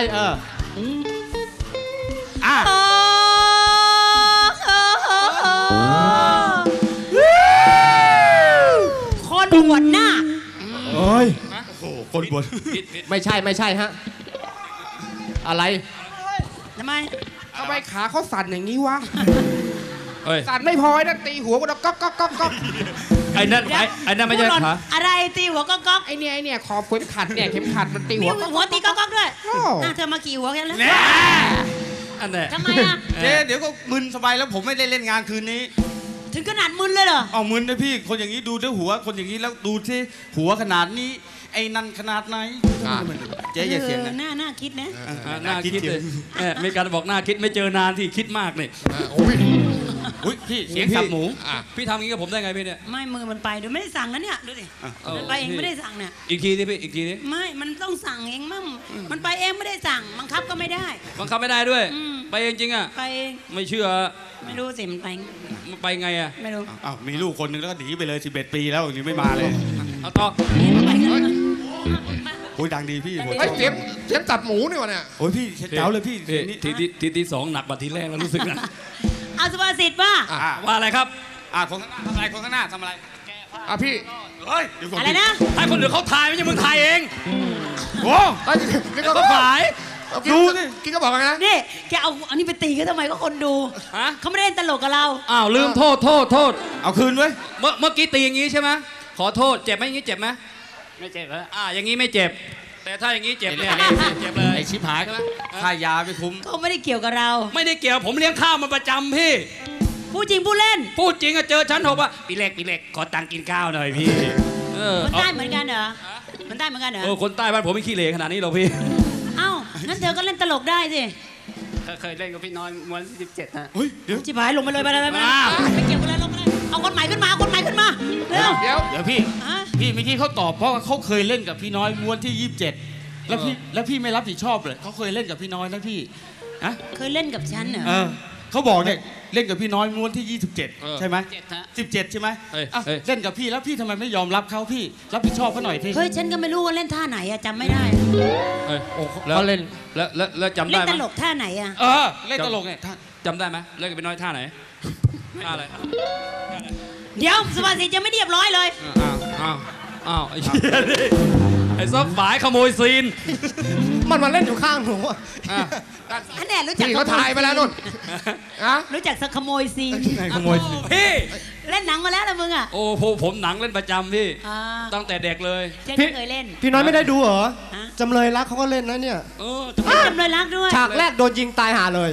คนบวชหน้าเฮ้ยโอ้โหคนบวชไม่ใช่ฮะอะไรทำไมทำไมขาเขาสั่นอย่างนี้วะเฮ้ยสั่นไม่พอนะตีหัวมันก๊อกก๊อกก๊อกก๊อกไอ้นั่นไม่ใช่ขาอะไรตีหัวก๊อกก๊อกไอเนี่ยขอบเข็มขัดเนี่ยเข็มขัดมันตีมีหัวก๊อกหัวตีก๊อกก๊อกด้วยโอ้เธอมากี่หัวกันแล้วอันไหนทำไมอ่ะเดี๋ยวก็มึนสบายแล้วผมไม่ได้เล่นงานคืนนี้ถึงขนาดมึนเลยเหรอเอามึนนะพี่คนอย่างนี้ดูด้วยหัวคนอย่างนี้แล้วดูที่หัวขนาดนี้ไอ้นั่นขนาดไหนเจ๊อย่าเสียงนะน่าคิดนะน่าคิดเลยมีการบอกน่าคิดไม่เจอนานที่คิดมากเนี่ยอุ้ยพี่เสียงสับหมูพี่ทำอย่างนี้กับผมได้ไงพี่เนี่ยไม่มือมันไปดูไม่ได้สั่งนะเนี่ยดูสิมันไปเองไม่ได้สั่งเนี่ยอีกทีดิพี่อีกทีดิไม่มันต้องสั่งเองมั่งมันไปเองไม่ได้สั่งบังคับก็ไม่ได้บังคับไม่ได้ด้วย ไปเองจริงอ่ะไปเองไม่เชื่อไม่รู้สิมันไปมันไปไงอ่ะไม่รู้อ้าวมีลูกคนนึงแล้วก็หนีไปเลย11 ปีแล้วยังไม่มาเลยเอาต่อไปกันโอ้ยดังดีพี่ผมเฮ้ยเสียงตับหมูนี่วะเนี่ยโอ้ยพี่เจ๋วเลยพี่นี่ทีที่สองหนักกว่าทีแรกแล้วรู้สึกนะเอาสุภาษิตว่าว่าอะไรครับคนข้างหน้าทำอะไรคนข้างหน้าทำอะไรพี่เฮ้ยเดี๋ยวก่อนอะไรนะให้คนอื่นเขาถ่ายไม่ใช่มึงถ่ายเองโอ้นี่ก็ก็ฝ่ายดูสิกินก็บอกนะนี่แกเอาอันนี้ไปตีเขาทำไมก็คนดูฮะเขาไม่ได้เล่นตลกกับเราอ้าวลืมโทษเอาคืนไว้เมื่อกี้ตีอย่างนี้ใช่ไหมขอโทษเจ็บไหมอย่างนี้เจ็บไหมไม่เจ็บแล้วอย่างนี้ไม่เจ็บ แต่ถ้าอย่างนี้เจ็บเนี่ยเจ็บเลยไอชิบหายก็แล้วค่ายาไม่คุ้มเขาไม่ได้เกี่ยวกับเราไม่ได้เกี่ยวผมเลี้ยงข้าวมาประจำพี่พูดจริงพูดเล่นพูดจริงอะเจอฉันบอกว่าปีเล็กขอตังค์กินข้าวหน่อยพี่คนใต้เหมือนกันเหรอคนใต้เหมือนกันเหรอคนใต้บ้านผมไม่ขี้เหร่ขนาดนี้หรอกพี่เอ้างั้นเธอก็เล่นตลกได้สิเคยเล่นกับพี่น้อยม้วน17ฮะเฮ้ยเดี๋ยวจิบหายลงไปเลยไปเลยไม่เกี่ยวกันเลยลงไปเลยเอาคนใหม่ขึ้นมาคนใหม่ขึ้นมาเร็วเดี๋ยวพี่ฮะพี่เมื่อกี้เขาตอบเพราะว่าเขาเคยเล่นกับพี่น้อยม้วนที่ 27 แล้วพี่ไม่รับผิดชอบเลยเขาเคยเล่นกับพี่น้อยนะพี่อะเคยเล่นกับฉันเหรอเขาบอกเนี่ยเล่นกับพี่น้อยม้วนที่ 27 ใช่ไหม17 ใช่ไหมเล่นกับพี่แล้วพี่ทำไมไม่ยอมรับเขาพี่รับผิดชอบเขาหน่อยพี่เฮ้ยฉันก็ไม่รู้ว่าเล่นท่าไหนอะจำไม่ได้แล้วเล่นแล้วจำเล่ได้นไหตมลกท่าไหนอะเล่นตลกเนี่ยท่านจำได้ไหมเล่นกับพี่น้อยท่าไหนท่าอะไรเดี๋ยวสุภาษิตยังไม่เรียบร้อยเลยอ้าวไอ้เหี้ยนี่ไอ้ซอกฝายขโมยซีนมันมาเล่นอยู่ข้างหนูอะอันแน่รู้จักพี่เขาถ่ายไปแล้วนู่นอะรู้จักสักขโมยซีนขโมยพี่เล่นหนังมาแล้วนะมึงอะโอ้ผมหนังเล่นประจำพี่อ่าตั้งแต่เด็กเลยฉันก็เคยเล่นพี่น้อยไม่ได้ดูเหรอฮะจำเลยรักเขาก็เล่นนะเนี่ยเล่นจำเลยรักด้วยฉากแรกโดนยิงตายหาเลย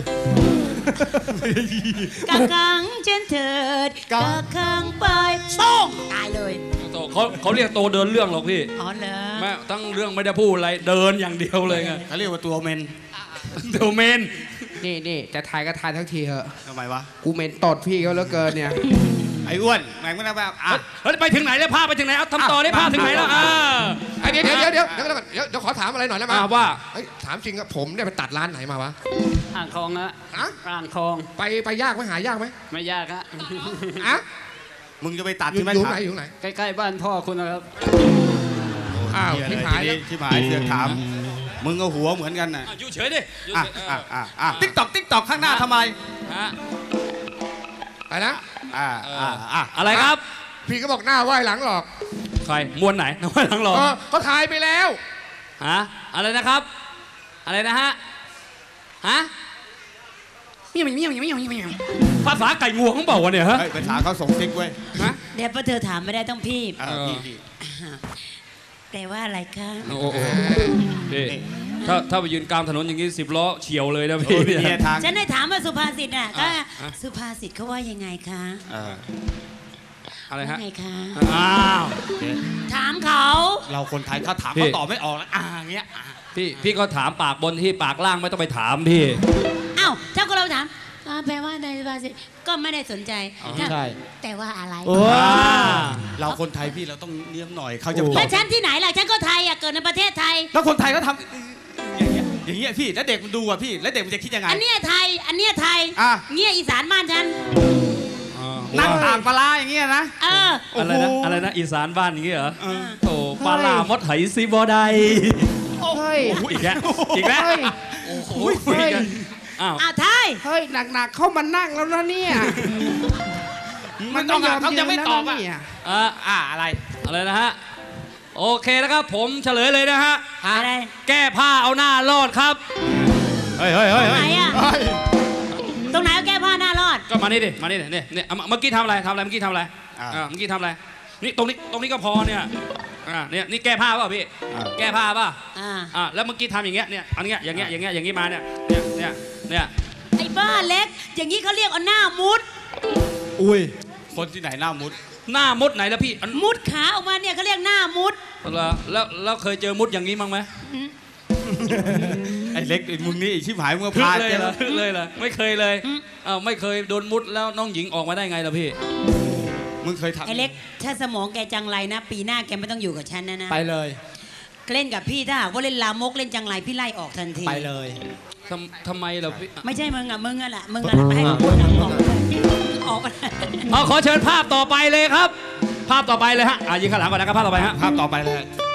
กักขังเช่นเถิดกักขังไปโป้งตายเลยเขาเรียกโตเดินเรื่องหรอกพี่อ๋อเหรอแม่ตั้งเรื่องไม่ได้พูดอะไรเดินอย่างเดียวเลยไงเขาเรียกว่าตัวเมนเดี๋ยวเมนนี่จะถ่ายก็ถ่ายทั้งทีเหอะทำไมวะกูเหม็นตดพี่เขาเหลือเกินเนี่ยไอ้อ้วนแม่งไม่ได้แบบเฮ้ยไปถึงไหนแล้วภาพไปถึงไหนเอาทำต่อได้ภาพถึงไหนแล้วเดี๋ยวขอถามอะไรหน่อยแล้วมั้ยว่าถามจริงอะผมเนี่ยไปตัดร้านไหนมาวะอ่างทองนะอ่างทองไปยากไหมหายากไหมไม่ยากฮะมึงจะไปตัดที่ไหนอยู่ไหนใกล้ๆบ้านพ่อคุณนะครับอ้าวที่หายเสือกถามมึงก็หัวเหมือนกันน่ะอยู่เฉยดิติ๊กตอกข้างหน้าทำไมไปนะอะไรครับพี่ก็บอกหน้าไหว้หลังหรอกใครมวนไหนหน้าไหว้หลังหรอกก็ถ่ายไปแล้วอะไรนะครับอะไรนะฮะภาษาไก่งวงเขาบอกว่าเนี่ยฮะภาษาเขาส่งติ๊กเว้ยเดี๋ยวพอเธอถามไม่ได้ต้องพี่แต่ว่าอะไรคะถ้าไปยืนกลางถนนอย่างนี้10 ล้อเฉียวเลยนะพี่ฉันได้ถามว่าสุภาษิตน่ะก็สุภาษิตเขาว่ายังไงคะอะไรฮะไงคะอ้าวถามเขาเราคนไทยถ้าถามเขาตอบไม่ออกแล้วเงี้ยพี่ก็ถามปากบนที่ปากล่างไม่ต้องไปถามพี่อ้าวถ้าเราถามแปลว่าในสุภาษิตก็ไม่ได้สนใจใช่แต่ว่าอะไรเราคนไทยพี่เราต้องเลี้ยงหน่อยเขาจะแล้วฉันที่ไหนล่ะฉันก็ไทยเกิดในประเทศไทยแล้วคนไทยก็ทำอย่างเงี้ยพี่แล้วเด็กมันดูอ่ะพี่แล้วเด็กมันจะคิดยังไงอันเนี้ยไทยเงี้ยอีสานบ้านฉันนั่งต่างปลาอย่างเงี้ยนะอะไรนะอีสานบ้านอย่างเงี้ยเหรอโอ้ปลามดไหซีบอไดอีกแล้วโอ้โหไทยเฮ้ยหนักๆเข้ามานั่งแล้วนะเนี่ยมันต้องเขาจะไม่ตอบอะไรนะฮะโอเคนะครับผมเฉลยเลยนะฮะอะไรแก้ผ้าเอาหน้ารอดครับเฮ้ยตรงไหนอะตรงไหนแก้ผ้าหน้ารอดก็มานี่ดิมานี่เนี่ยเมื่อกี้ทำอะไรเมื่อกี้ทำอะไรนี่ตรงนี้ก็พอเนี่ยเนี่ยนี่แก้ผ้าป่ะพี่แก้ผ้าป่ะแล้วเมื่อกี้ทำอย่างเงี้ยเนี่ยอันเงี้ยอย่างเงี้ยมาเนี่ยไอ้บ้าเล็กอย่างนี้เขาเรียกเอาหน้ามุดอุ้ยคนที่ไหนหน้ามุดไหนแล้วพี่มุดขาออกมาเนี่ยเขาเรียกหน้ามุดแล้วเคยเจอมุดอย่างนี้มั้งไหมไอ้เล็กมึงนี่ชิบหายมึงพาเลยเหรอไม่เคยเลยไม่เคยโดนมุดแล้วน้องหญิงออกมาได้ไงล่ะพี่มึงเคยทำไอ้เล็กถ้าสมองแกจังไรนะปีหน้าแกไม่ต้องอยู่กับฉันนะไปเลยเล่นกับพี่ถ้าหากว่าเล่นลามกเล่นจังไรพี่ไล่ออกทันทีไปเลยทำไมล่ะพี่ไม่ใช่มึงแหละไปให้คนออกขอเชิญภาพต่อไปเลยครับภาพต่อไปเลยฮะยิงข้างหลังก่อนนะครับภาพต่อไปฮะภาพต่อไปเลย